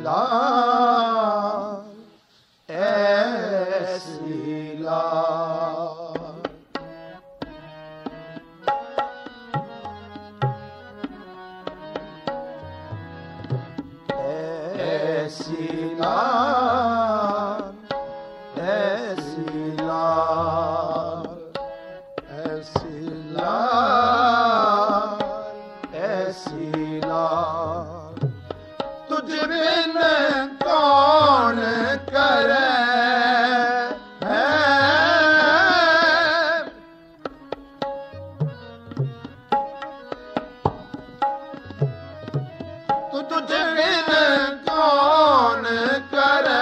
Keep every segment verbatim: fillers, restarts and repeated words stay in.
लाल ऐसी लाल। ऐसी लाल ऐसी लाल ऐसी लाल ऐसी लाल तुझ बिन कौन करे है। तू तुझ बिन कौन करे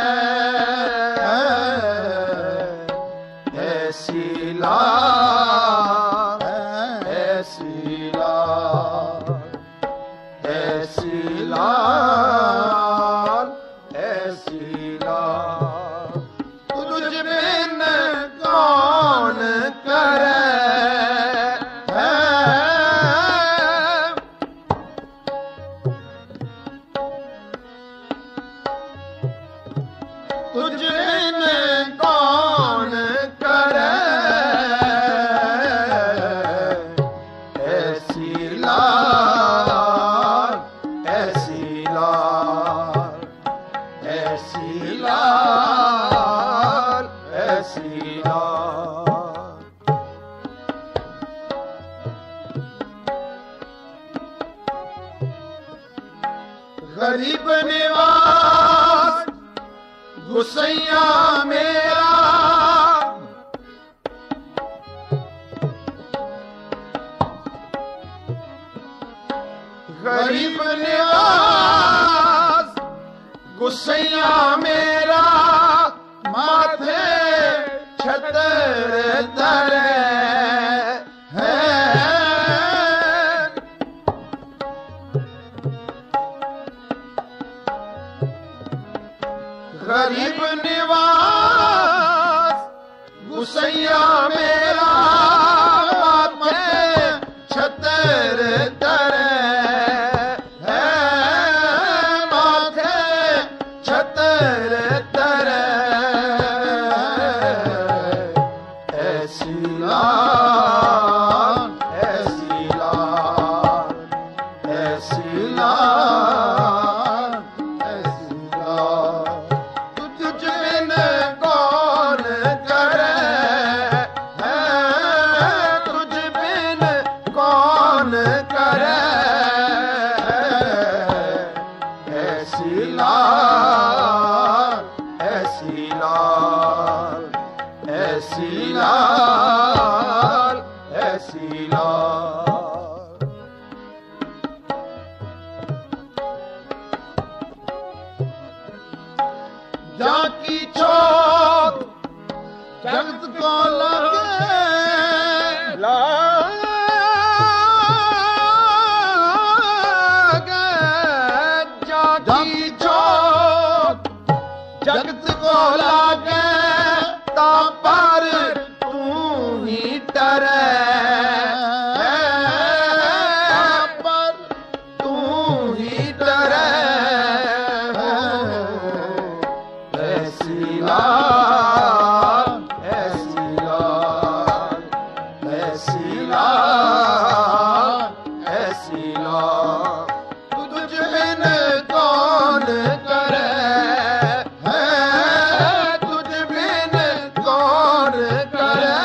ऐसी लाल ऐसी लाल ऐसी लाल ऐसी लाल तुझ बिन कौन करे है। तुझ बिन कौन करे ऐसी लाल ऐसी लाल ऐसी लाल ऐसी लाल। गरीब निवास गुसैया मेरा गरीब निवास गुसैया मेरा माथे छतर धरे है। गरीब निवास गुसैया मेरा माथे छतर धरे है। माथे छतर धरे ऐसी लाल ऐसी लाल ऐसी लाल ऐसी लाल तुझ बिन कौन करे है। तुझ बिन कौन करे ऐसी लाल ऐसी लाल ऐसी लाल ऐसी लाल। जाकी चोट जगत को लगे लागे। जाकी चोट जगत को लागे ता पर तू ही डरे पर तू ही डरे ऐसी लाल ऐसी लाल ऐसी लाल ऐसी लाल तुझ बिन कौन करे है। तुझ बिन कौन करे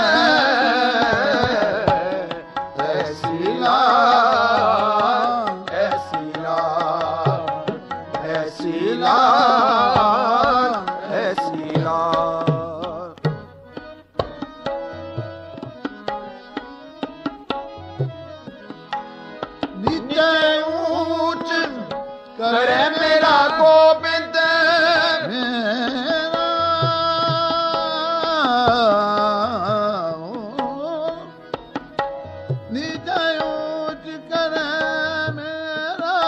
ऐसी लाल ऐसी लाल ऐसी लाल ऐसी लाल। नीचे ऊंच करे मेरा गोविंद मेरा नीचे ऊंच करे मेरा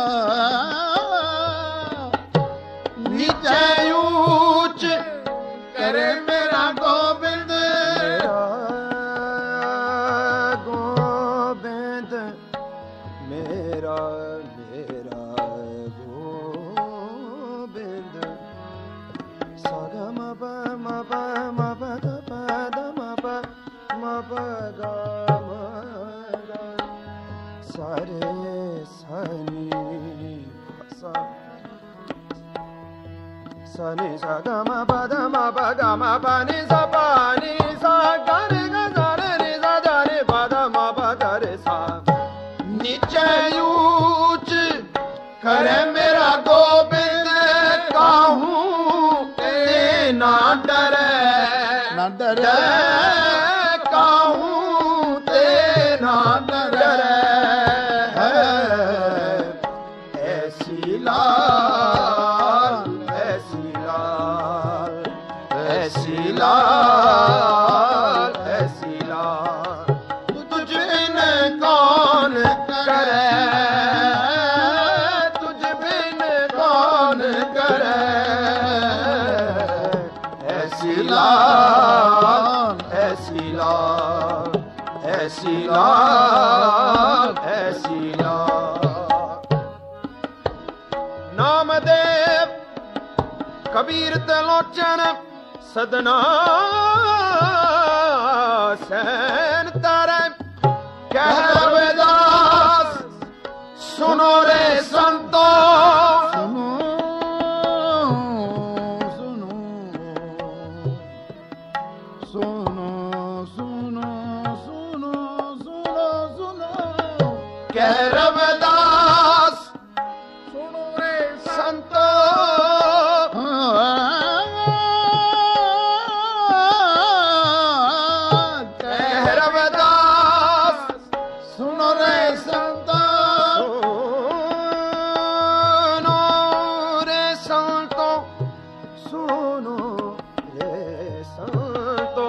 नीचे ऊंच करे मेरा गोविंद गोविंद मेरा मेरा Govind sa ni sa ga ma pa da ma pa ga ma pa ni sa pa ni sa ga re ga sa re ni sa da re pa da ma pa ga re sa नीचे ऊंच करे मेरा गोविंद काहूं ते ना डरे ना डरे काहूं ते ना डरे ऐसी लाल ऐसी लाल ऐसी लाल ऐसी लाल तुझ बिन कौन करे तुझ बिन कौन करे ऐसी लाल ऐसी लाल ऐसी लाल ऐसी लाल नामदेव कबीर तलोचन सदना सैन तारे कह रविदास सुनो रे संतो सुनो सुनो सुनो सुनो सुनो सुनो सुनो कह रविदास सुनो रे संतो कह रविदास सुनो रे संतो सुनो रे संतो सुनो रे संतो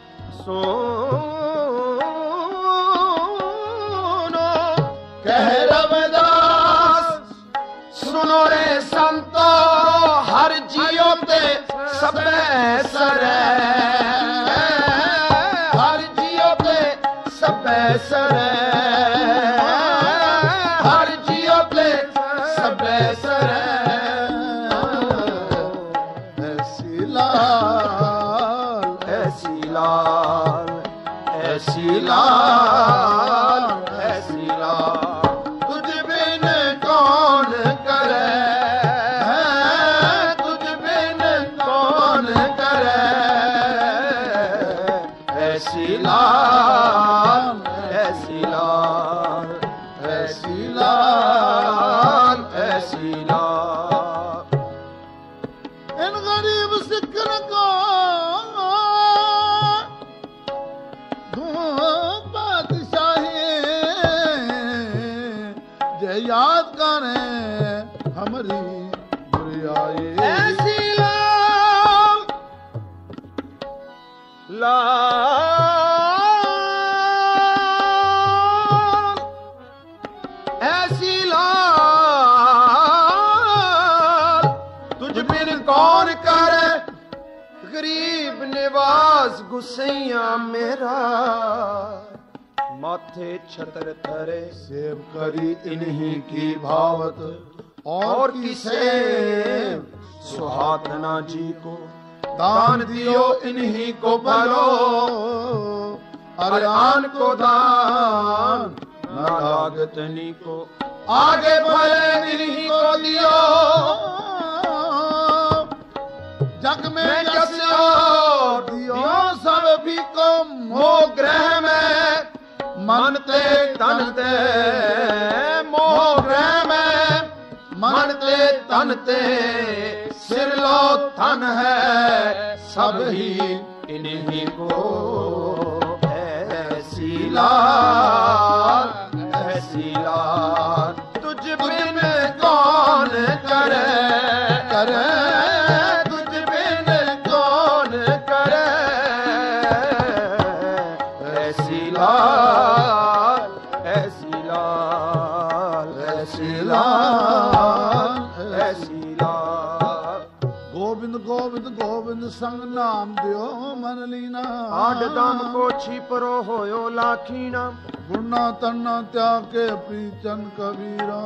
सुनो कह रविदास सुनो रे संतो हर जियो ते सबे सरे हर जियो ते सबे सरे हर जियो ते सबे सरे ऐसी लाल ऐसी लाल ऐसी लाल ऐसी लाल तुझ बिन कौन करे तुझ बिन कौन करे ऐसी लाल ऐसी लाल ऐसी लाल ऐसी लाल इन गरीब सिखन को बादशाही जे याद करे हमारी बुराई ऐसी लाल लाल ऐसी लाल तुझ बिन कौन करे गरीब निवास गुसैया मेरा माथे छतर धरे सेव करी इन्हीं की भावत और किसे सुहागना जी को दान दियो इन्हीं को भलो अरयान को दान ना लागत नी को आगे भले इन्हीं को दियो जग में जस्यो दियो सब भी को मोह ग्रह में मनते तनते मोह ग्रह में मनते तनते सिर लो तन है सब ही इन्हीं को ऐसी लाल ऐसी लाल तुझ बिन कौन करे करे तुझ बिन कौन करे ऐसी लाल ऐसी लाल ऐसी लाल ऐसी लाल गोविंद गोविंद गोविंद संग नाम दियो मन लीना आड दाम को छिपरो होयो लाखीना गुणा तन्ना त्याग के प्रीचन कबीरा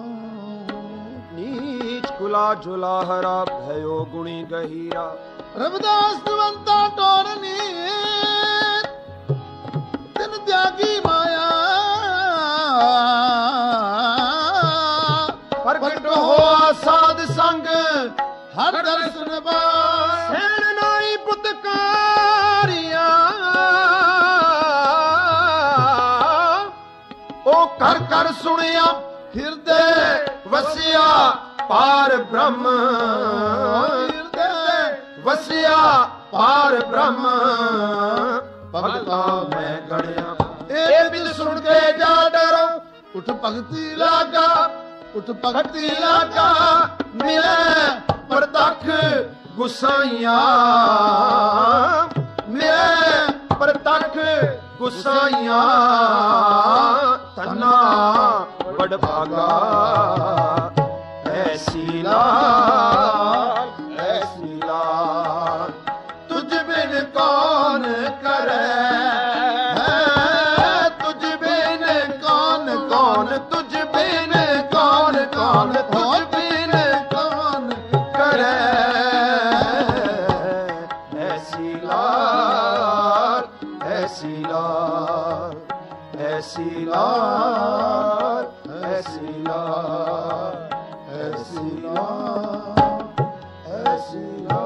नीच कुला झुला हरा भयो गुणी गहीरा रविदास दुवंता टोरनी तिन त्यागी माया प्रगट हो साध संग ਹਰ ਦਰਸ਼ਨ ਬਾਰ ਸੈਣ ਨਾਈ ਪੁਤਕਾਰੀਆਂ ਉਹ ਕਰ ਕਰ ਸੁਣਿਆ ਹਿਰਦੇ ਵਸਿਆ ਪਾਰ ਬ੍ਰਹਮ ਹਿਰਦੇ ਵਸਿਆ ਪਾਰ ਬ੍ਰਹਮ ਭਗਤਾ ਮੈਂ ਗਣਿਆ ਇਹ ਬਿਦ ਸੁਣ ਕੇ ਜਾ ਡਰੋ ਉਠ ਭਗਤੀ ਲਾਗਾ ਉਠ ਭਗਤੀ ਲਾਗਾ ਮਿਲੇ ਪ੍ਰਤੱਖ ਗੁਸਾਈਆਂ ਮਿਲੇ ਪ੍ਰਤੱਖ ਗੁਸਾਈਆਂ ਤਨਾ ਵਡ ਭਾਗਾ ਐਸੀ ਲਾਲ ਐਸੀ ਲਾਲ ਤੁਝ ਬਿਨ ਕੌਣ ਕਰੇ ਹੈ ਤੁਝ ਬਿਨ ਕੌਣ ਕੌਣ ਤੁਝ ਬਿਨ ਕੌਣ ਕੌਣ ਤੁਝ ਬਿਨ ਕੌਣ ਕਰੇ ਐਸੀ ਲਾਲ ਐਸੀ ਲਾਲ ਐਸੀ ਲਾਲ ਐਸੀ ਲਾਲ ਐਸੀ ਲਾਲ ਐਸੀ ਲਾਲ